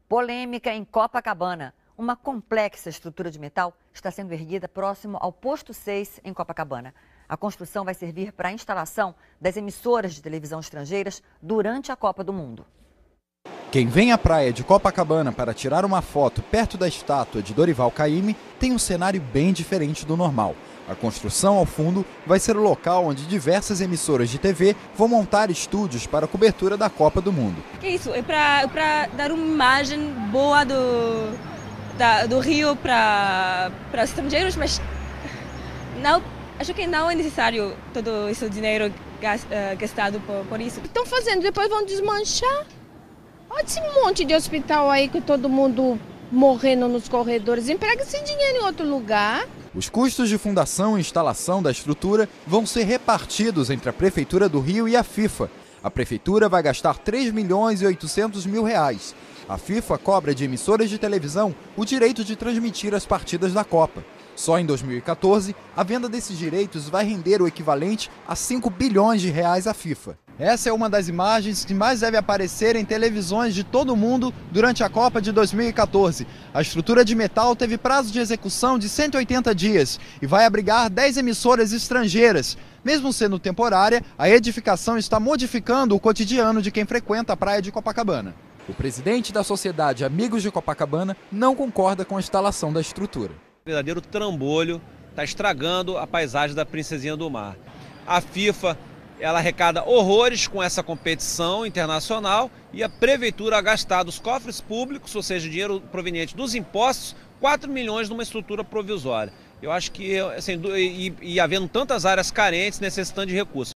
Polêmica em Copacabana. Uma complexa estrutura de metal está sendo erguida próximo ao Posto 6, em Copacabana. A construção vai servir para a instalação das emissoras de televisão estrangeiras durante a Copa do Mundo. Quem vem à praia de Copacabana para tirar uma foto perto da estátua de Dorival Caymmi tem um cenário bem diferente do normal. A construção ao fundo vai ser o local onde diversas emissoras de TV vão montar estúdios para a cobertura da Copa do Mundo. É isso, é para dar uma imagem boa do Rio para estrangeiros, mas não, acho que não é necessário todo esse dinheiro gastado por isso. Estão fazendo, depois vão desmanchar. Olha esse monte de hospital aí que todo mundo morrendo nos corredores. Emprega esse dinheiro em outro lugar. Os custos de fundação e instalação da estrutura vão ser repartidos entre a Prefeitura do Rio e a FIFA. A Prefeitura vai gastar 3 milhões e 800 mil reais. A FIFA cobra de emissoras de televisão o direito de transmitir as partidas da Copa. Só em 2014, a venda desses direitos vai render o equivalente a 5 bilhões de reais à FIFA. Essa é uma das imagens que mais deve aparecer em televisões de todo o mundo durante a Copa de 2014. A estrutura de metal teve prazo de execução de 180 dias e vai abrigar 10 emissoras estrangeiras. Mesmo sendo temporária, a edificação está modificando o cotidiano de quem frequenta a praia de Copacabana. O presidente da Sociedade Amigos de Copacabana não concorda com a instalação da estrutura. O verdadeiro trambolho está estragando a paisagem da Princesinha do Mar. A FIFA, ela arrecada horrores com essa competição internacional e a Prefeitura a gastar dos cofres públicos, ou seja, dinheiro proveniente dos impostos, 4 milhões numa estrutura provisória. Eu acho que, assim, e havendo tantas áreas carentes, necessitando de recursos.